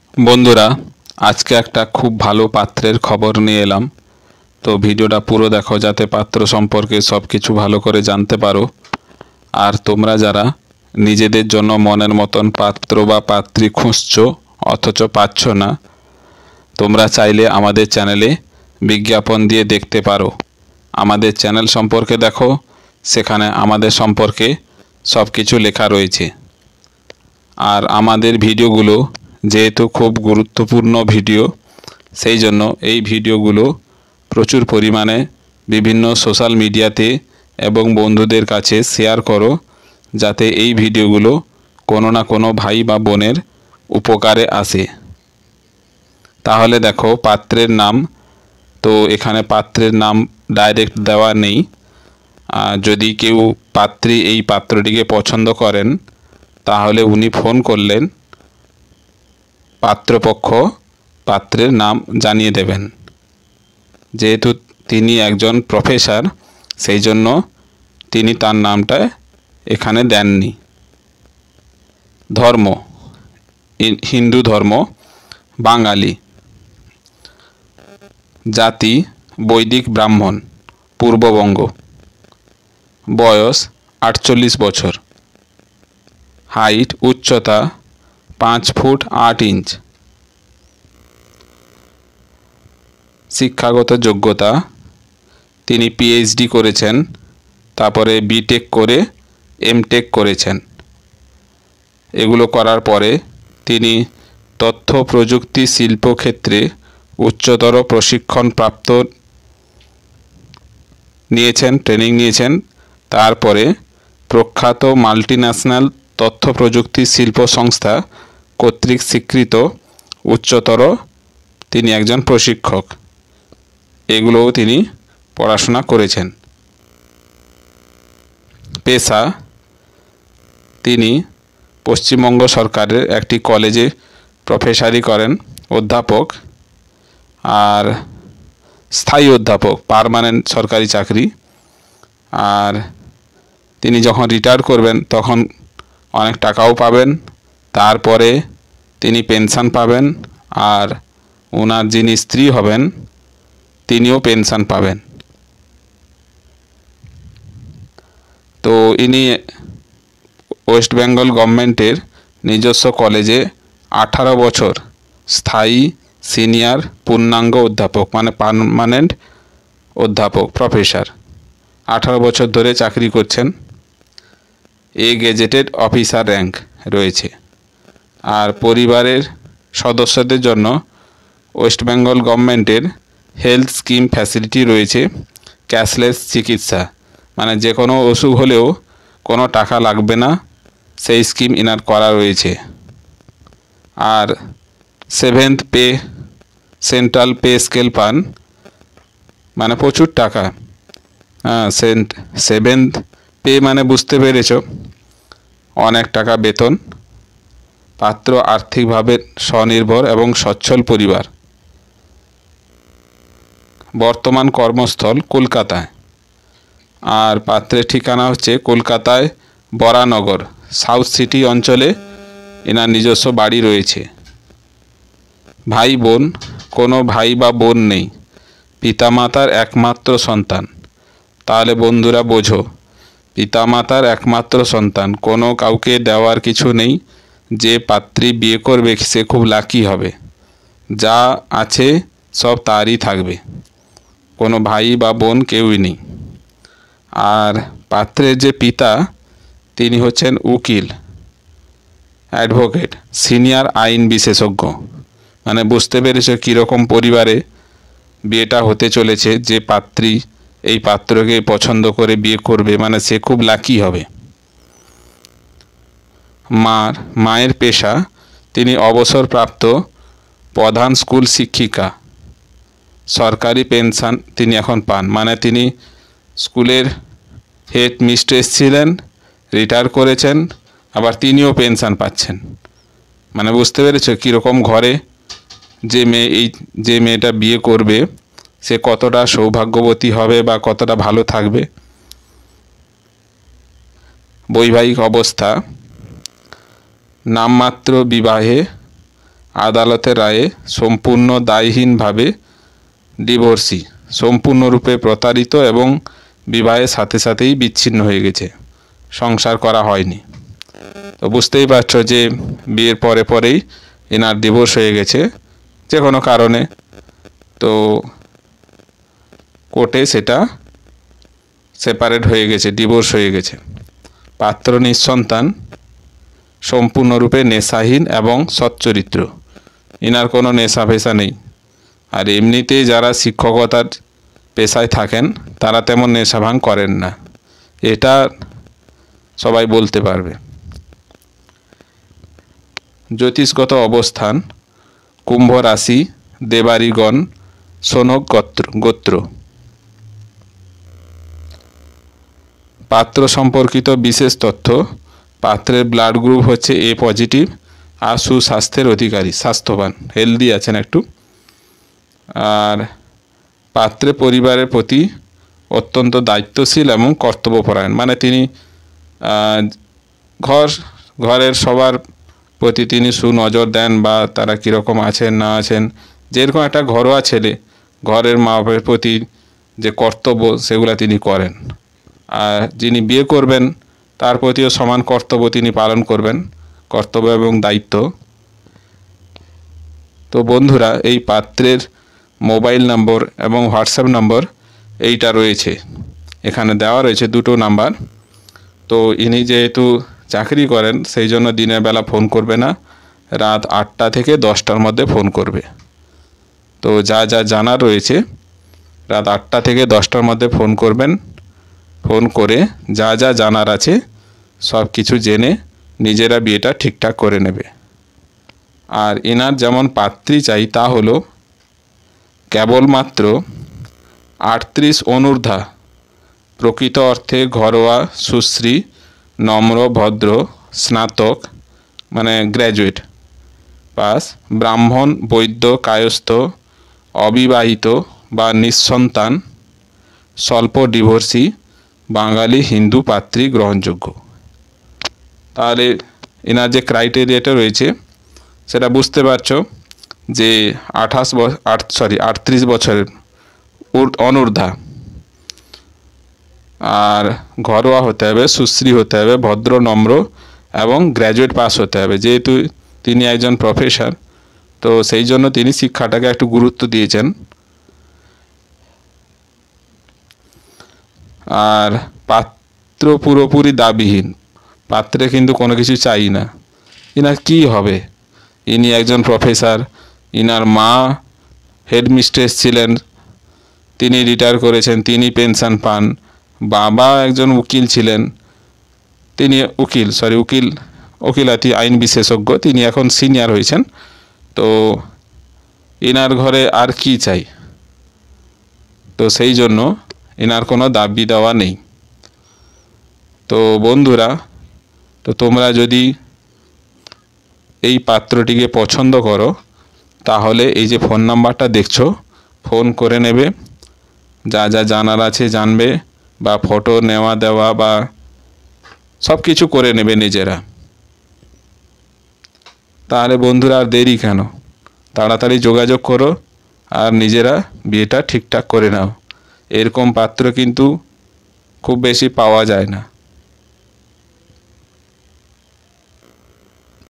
বন্ধুরা, আজকে একটা খুব ভালো পাত্রের খবর নিয়ে এলাম। তো ভিডিওটা পুরো দেখো যাতে পাত্র সম্পর্কে সব কিছু ভালো করে জানতে পারো। আর তোমরা যারা নিজেদের জন্য মনের মতন পাত্র বা পাত্রী খুঁজছো অথচ পাচ্ছ না, তোমরা চাইলে আমাদের চ্যানেলে বিজ্ঞাপন দিয়ে দেখতে পারো। আমাদের চ্যানেল সম্পর্কে দেখো, সেখানে আমাদের সম্পর্কে সব কিছু লেখা রয়েছে। আর আমাদের ভিডিওগুলো যেহেতু খুব গুরুত্বপূর্ণ ভিডিও, সেই জন্য এই ভিডিওগুলো প্রচুর পরিমাণে বিভিন্ন সোশ্যাল মিডিয়াতে এবং বন্ধুদের কাছে শেয়ার করো, যাতে এই ভিডিওগুলো কোনো না কোনো ভাই বা বোনের উপকারে আসে। তাহলে দেখো পাত্রের নাম, তো এখানে পাত্রের নাম ডাইরেক্ট দেওয়া নেই। যদি কেউ পাত্রী এই পাত্রটিকে পছন্দ করেন, তাহলে উনি ফোন করলেন, পাত্রপক্ষ পাত্রের নাম জানিয়ে দেবেন। যেহেতু তিনি একজন প্রফেসর, সেই জন্য তিনি তার নামটা এখানে দেননি। ধর্ম হিন্দু ধর্ম, বাঙালি। জাতি বৈদিক ব্রাহ্মণ, পূর্ববঙ্গ। বয়স 48 বছর। হাইট উচ্চতা 5 ফুট 8 ইঞ্চ। শিক্ষাগত যোগ্যতা তিনি পিএইচডি করেছেন, তারপরে বিটেক করে এমটেক করেছেন। এগুলো করার পরে তিনি তথ্য প্রযুক্তি শিল্পক্ষেত্রে উচ্চতর প্রশিক্ষণ প্রাপ্ত নিয়েছেন, ট্রেনিং নিয়েছেন। তারপরে প্রখ্যাত মাল্টিন্যাশনাল তথ্য প্রযুক্তি শিল্প সংস্থা কর্তৃক স্বীকৃত উচ্চতর তিনি একজন প্রশিক্ষক। এগুলোও তিনি পড়াশোনা করেছেন। পেশা তিনি পশ্চিমবঙ্গ সরকারের একটি কলেজে প্রফেসরি করেন, অধ্যাপক। আর স্থায়ী অধ্যাপক, পার্মানেন্ট সরকারি চাকরি। আর তিনি যখন রিটায়ার করবেন তখন অনেক টাকাও পাবেন। তারপরে তিনি পেনশন পাবেন, আর ওনার যিনি স্ত্রী হবেন তিনিও পেনশন পাবেন। তো ইনি ওয়েস্ট বেঙ্গল গভর্নমেন্টের নিজস্ব কলেজে 18 বছর স্থায়ী সিনিয়র পূর্ণাঙ্গ অধ্যাপক, মানে পার্মানেন্ট অধ্যাপক, প্রফেসর 18 বছর ধরে চাকরি করছেন। গেজেটেড অফিসার র্যাঙ্ক রয়েছে। আর পরিবারের সদস্যদের জন্য ওয়েস্ট বেঙ্গল গভর্নমেন্টের হেলথ স্কিম ফ্যাসিলিটি রয়েছে। ক্যাশলেস চিকিৎসা, মানে যে কোনো অসুখ হলেও কোনো টাকা লাগবে না, সেই স্কিম ইনার করা রয়েছে। আর 7th pay central pay scale পান, মানে প্রচুর টাকা। 7th পে মানে বুঝতে পেরেছ, অনেক টাকা বেতন। পাত্র আর্থিকভাবে স্বনির্ভর এবং সচ্ছল পরিবার। বর্তমান কর্মস্থল কলকাতায়। আর পাত্রের ঠিকানা হচ্ছে কলকাতায় বরানগর সাউথ সিটি অঞ্চলে এনার নিজস্ব বাড়ি রয়েছে। ভাই বোন, কোনো ভাই বা বোন নেই, পিতামাতার একমাত্র সন্তান। তাহলে বন্ধুরা বোঝো, পিতামাতার একমাত্র সন্তান, কোনো কাউকে দেওয়ার কিছু নেই। যে পাত্রী বিয়ে করবে সে খুব লাকি হবে, যা আছে সব তারই থাকবে, কোনো ভাই বা বোন কেউই নেই। আর পাত্রের যে পিতা, তিনি হচ্ছেন উকিল, অ্যাডভোকেট, সিনিয়র আইন বিশেষজ্ঞ। মানে বুঝতে পেরেছো কীরকম পরিবারে বিয়েটা হতে চলেছে। যে পাত্রী এই পাত্রকে পছন্দ করে বিয়ে করবে, মানে সে খুব লাকি হবে। মায়ের পেশা, তিনি অবসরপ্রাপ্ত প্রধান স্কুল শিক্ষিকা। সরকারি পেনশন তিনি এখন পান, মানে তিনি স্কুলের হেড মিস্ট্রেস ছিলেন, রিটায়ার করেছেন, আবার তিনিও পেনশন পাচ্ছেন। মানে বুঝতে পেরেছো কীরকম ঘরে যে মেয়েটা বিয়ে করবে সে কতটা সৌভাগ্যবতী হবে বা কতটা ভালো থাকবে। বৈবাহিক অবস্থা, নামমাত্র বিবাহে আদালতের রায়ে সম্পূর্ণ দায়হীনভাবে ডিভোর্সি, সম্পূর্ণরূপে প্রতারিত এবং বিবাহের সাথে সাথেই বিচ্ছিন্ন হয়ে গেছে, সংসার করা হয়নি। তো বুঝতেই পারছো যে বিয়ের পরে পরেই এনার ডিভোর্স হয়ে গেছে যে কোনো কারণে। তো কোর্টে সেটা সেপারেট হয়ে গেছে, ডিভোর্স হয়ে গেছে। পাত্র নিঃসন্তান, সম্পূর্ণরূপে নেশাহীন এবং সচ্চরিত্র, এনার কোনো নেশা ফেশা নেই। আর এমনিতেই যারা শিক্ষকতার পেশায় থাকেন তারা তেমন নেশা ভাঙ করেন না, এটা সবাই বলতে পারবে। জ্যোতিষগত অবস্থান কুম্ভ রাশি, দেবারিগণ, শোনক গোত্র। পাত্র সম্পর্কিত বিশেষ তথ্য: পাত্রের ব্লাড গ্রুপ হচ্ছে এ পজিটিভ আর সুস্বাস্থ্যের অধিকারী, স্বাস্থ্যবান, হেলদি আছেন একটু। আর পাত্রে পরিবারের প্রতি অত্যন্ত দায়িত্বশীল এবং কর্তব্যপরায়ণ, মানে তিনি ঘরের সবার প্রতি তিনি সুনজর দেন, বা তারা কীরকম আছেন না আছেন, যেরকম একটা ঘরোয়া ছেলে ঘরের মা বাবার প্রতি যে কর্তব্য সেগুলো তিনি করেন। আর যিনি বিয়ে করবেন তার প্রতিও সমান কর্তব্য তিনি পালন করবেন, কর্তব্য এবং দায়িত্ব। তো বন্ধুরা, এই পাত্রের মোবাইল নম্বর এবং হোয়াটসঅ্যাপ নম্বর এইটা রয়েছে, এখানে দেওয়া রয়েছে দুটো নাম্বার। তো ইনি যেহেতু চাকরি করেন সেই জন্য দিনের বেলা ফোন করবে না, রাত 8টা থেকে 10টার মধ্যে ফোন করবে। তো যা যা জানার রয়েছে রাত 8টা থেকে 10টার মধ্যে ফোন করবেন, ফোন করে যা যা জানার আছে সব কিছু জেনে নিজেরা বিয়েটা ঠিকঠাক করে নেবে। আর এনার যেমন পাত্রী চাই তা হলো কেবলমাত্র 38 অনূর্ধ্বা, প্রকৃত অর্থে ঘরোয়া, সুশ্রী, নম্র, ভদ্র, স্নাতক মানে গ্র্যাজুয়েট পাস, ব্রাহ্মণ, বৈদ্য, কায়স্থ, অবিবাহিত বা নিঃসন্তান, স্বল্প ডিভোর্সি, বাঙালি হিন্দু পাত্রী গ্রহণযোগ্য। তাহলে এনার যে ক্রাইটেরিয়াটা রয়েছে সেটা বুঝতে পারছো যে 38 বছরের অনূর্ধ্বা, আর ঘরোয়া হতে হবে, সুশ্রী হতে হবে, ভদ্র, নম্র এবং গ্র্যাজুয়েট পাস হতে হবে। যেহেতু তিনি একজন প্রফেসর তো সেই জন্য তিনি শিক্ষাটাকে একটু গুরুত্ব দিয়েছেন। আর পাত্র পুরোপুরি দাবিহীন, পাত্রে কিন্তু কোনো কিছু চাই না। ইনার কি হবে, ইনি একজন প্রফেসর, ইনার মা হেডমিস্ট্রেস ছিলেন, তিনি রিটায়ার করেছেন, তিনি পেনশন পান। বাবা একজন উকিল ছিলেন, তিনি ওকিলাতি আইন বিশেষজ্ঞ, তিনি এখন সিনিয়র হয়েছেন। তো ইনার ঘরে আর কি চাই? তো সেই জন্য এনার কোনো দাবি দেওয়া নেই। তো বন্ধুরা, তো তোমরা যদি এই পাত্রটিকে পছন্দ করো তাহলে এই যে ফোন নাম্বারটা দেখছো ফোন করে নেবে, যা যা জানার আছে জানবে, বা ফটো নেওয়া দেওয়া বা সব কিছু করে নেবে নিজেরা। তাহলে বন্ধুরা আর দেরি কেন, তাড়াতাড়ি যোগাযোগ করো আর নিজেরা বিয়েটা ঠিকঠাক করে নাও। এরকম পাত্র কিন্তু খুব বেশি পাওয়া যায় না।